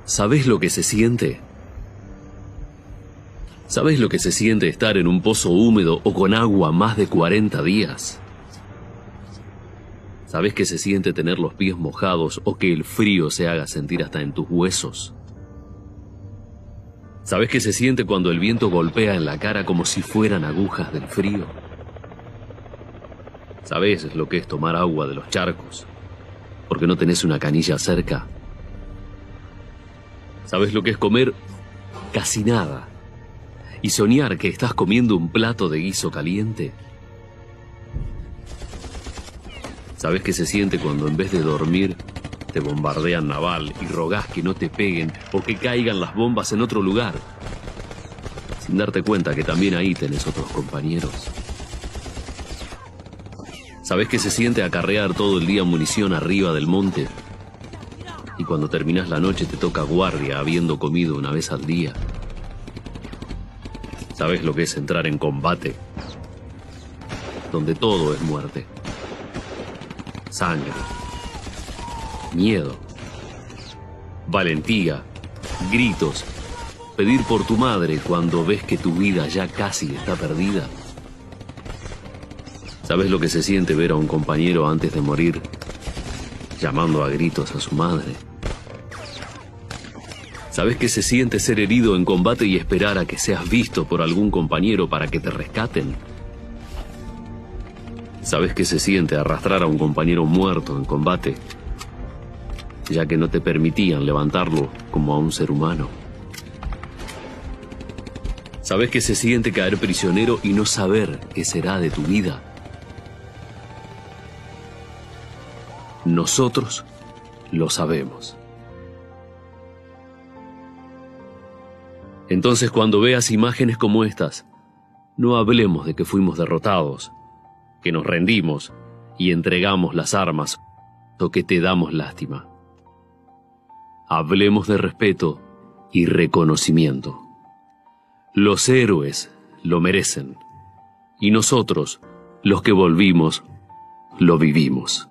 ¿Sabés lo que se siente? ¿Sabés lo que se siente estar en un pozo húmedo o con agua más de 40 días? ¿Sabés qué se siente tener los pies mojados o que el frío se haga sentir hasta en tus huesos? ¿Sabés qué se siente cuando el viento golpea en la cara como si fueran agujas del frío? ¿Sabés lo que es tomar agua de los charcos porque no tenés una canilla cerca? ¿Sabés lo que es comer casi nada y soñar que estás comiendo un plato de guiso caliente? ¿Sabés qué se siente cuando en vez de dormir te bombardean naval y rogás que no te peguen o que caigan las bombas en otro lugar? Sin darte cuenta que también ahí tenés otros compañeros. ¿Sabés qué se siente acarrear todo el día munición arriba del monte? Y cuando terminás la noche te toca guardia habiendo comido una vez al día. ¿Sabés lo que es entrar en combate? Donde todo es muerte. Sangre. Miedo. Valentía. Gritos. Pedir por tu madre cuando ves que tu vida ya casi está perdida. ¿Sabés lo que se siente ver a un compañero antes de morir llamando a gritos a su madre? ¿Sabés qué se siente ser herido en combate y esperar a que seas visto por algún compañero para que te rescaten? ¿Sabés qué se siente arrastrar a un compañero muerto en combate, ya que no te permitían levantarlo como a un ser humano? ¿Sabés qué se siente caer prisionero y no saber qué será de tu vida? Nosotros lo sabemos. Entonces, cuando veas imágenes como estas, no hablemos de que fuimos derrotados, que nos rendimos y entregamos las armas o que te damos lástima. Hablemos de respeto y reconocimiento. Los héroes lo merecen y nosotros, los que volvimos, lo vivimos.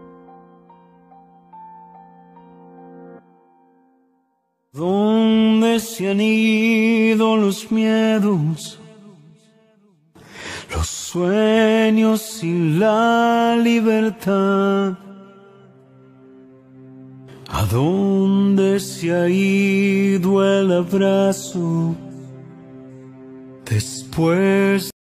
¿Dónde se han ido los miedos, los sueños y la libertad? ¿A dónde se ha ido el abrazo después